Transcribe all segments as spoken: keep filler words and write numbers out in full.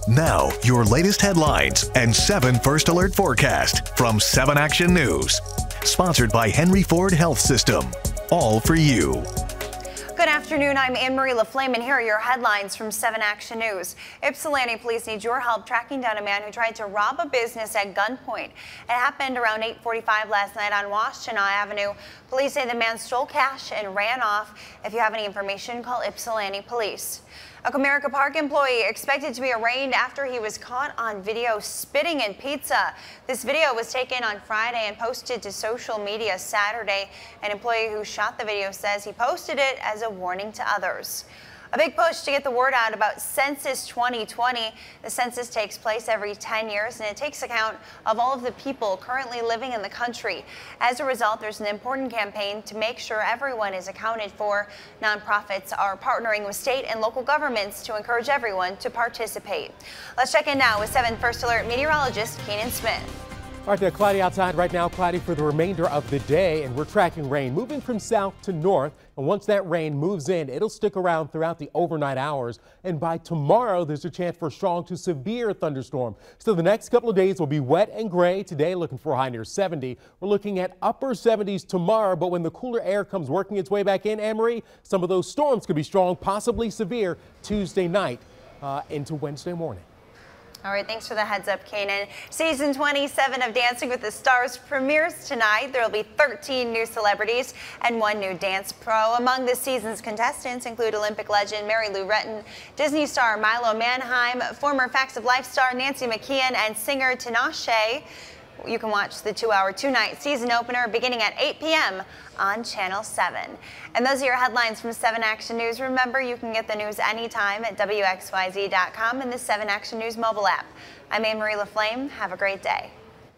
Now, your latest headlines and seven First Alert forecast from seven Action News. Sponsored by Henry Ford Health System. All for you. Good afternoon, I'm Anne-Marie LaFlame, and here are your headlines from seven Action News. Ypsilanti police need your help tracking down a man who tried to rob a business at gunpoint. It happened around eight forty-five last night on Washtenaw Avenue. Police say the man stole cash and ran off. If you have any information, call Ypsilanti Police. A Comerica Park employee expected to be arraigned after he was caught on video spitting in pizza. This video was taken on Friday and posted to social media Saturday. An employee who shot the video says he posted it as a warning to others. A big push to get the word out about Census twenty twenty. The census takes place every ten years, and it takes account of all of the people currently living in the country. As a result, there's an important campaign to make sure everyone is accounted for. Nonprofits are partnering with state and local governments to encourage everyone to participate. Let's check in now with seven First Alert meteorologist Keenan Smith. All right, there, cloudy outside right now, cloudy for the remainder of the day, and we're tracking rain moving from south to north. And once that rain moves in, it'll stick around throughout the overnight hours. And by tomorrow, there's a chance for a strong to severe thunderstorm. So the next couple of days will be wet and gray. Today, looking for a high near seventy. We're looking at upper seventies tomorrow, but when the cooler air comes working its way back in, Anne-Marie, some of those storms could be strong, possibly severe Tuesday night uh, into Wednesday morning. All right, thanks for the heads up, Kanan. Season twenty-seven of Dancing with the Stars premieres tonight. There will be thirteen new celebrities and one new dance pro. Among the season's contestants include Olympic legend Mary Lou Retton, Disney star Milo Manheim, former Facts of Life star Nancy McKeon, and singer Tinashe. You can watch the two-hour, two-night season opener beginning at eight p m on Channel seven. And those are your headlines from seven Action News. Remember, you can get the news anytime at W X Y Z dot com and the seven Action News mobile app. I'm Anne-Marie LaFlame. Have a great day.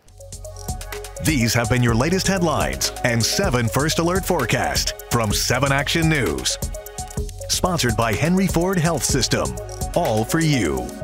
These have been your latest headlines and seven First Alert forecast from seven Action News. Sponsored by Henry Ford Health System. All for you.